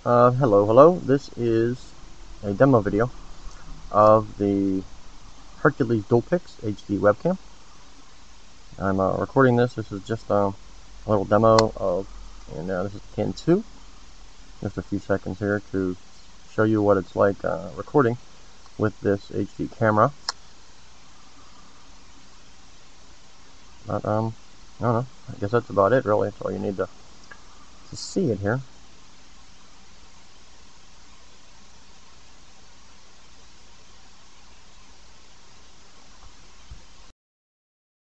Hello. This is a demo video of the Hercules Dual-Pix HD webcam. I'm recording this. This is just a little demo of, and this is pin 2. Just a few seconds here to show you what it's like recording with this HD camera. But I don't know. I guess that's about it, really. That's all you need to see it here.